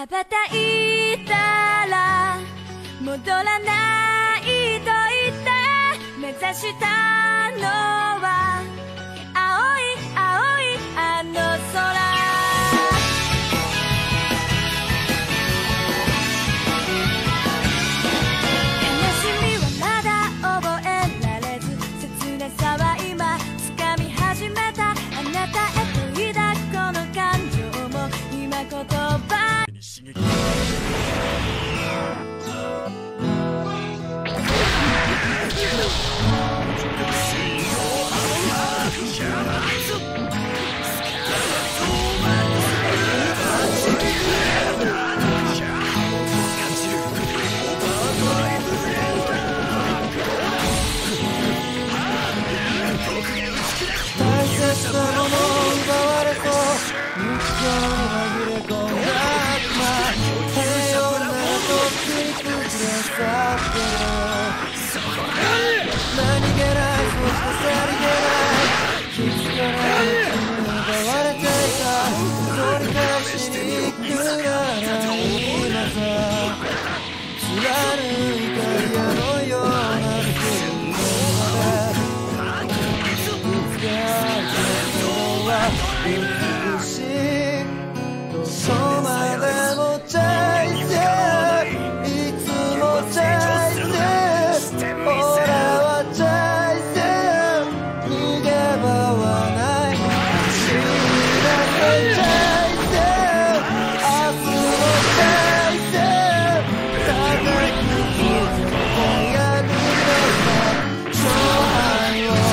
羽ばたいたら戻らないと言って目指したのは青い青いあの空。悲しみはまだ覚えられず切なさは今掴み始めた。あなたへと抱くこの感情も今言葉に刺激。 大切なものを奪われそう日常に紛れ込んだ悪魔平穏なとき崩れ去ってる何気ないそしてさりげない気づかないうちに奪われていた取り返しに行くなら今さ貫いた矢のような水まで美しいどこまでもチャイスいつもチャイス俺はチャイス逃げ場はない走り出せチャイス明日もチャイス叩き続けてやるのさ勝敗を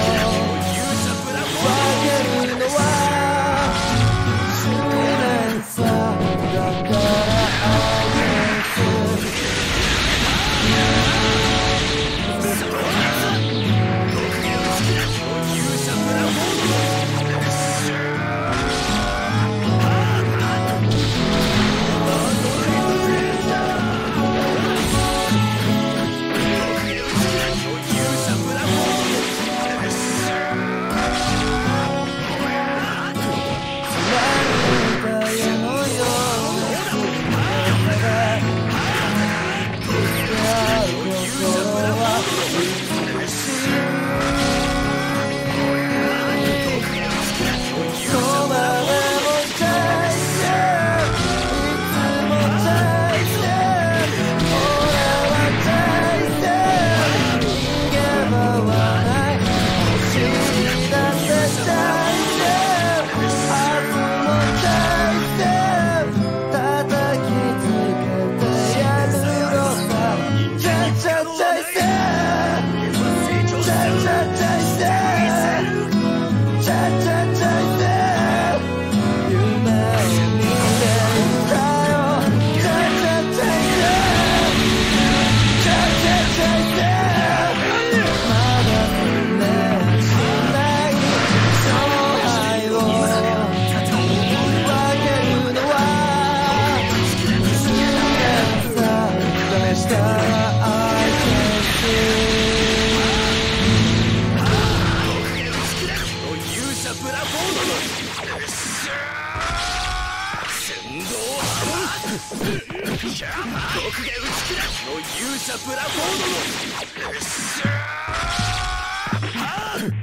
僕が打ち砕くの勇者ブラフォードの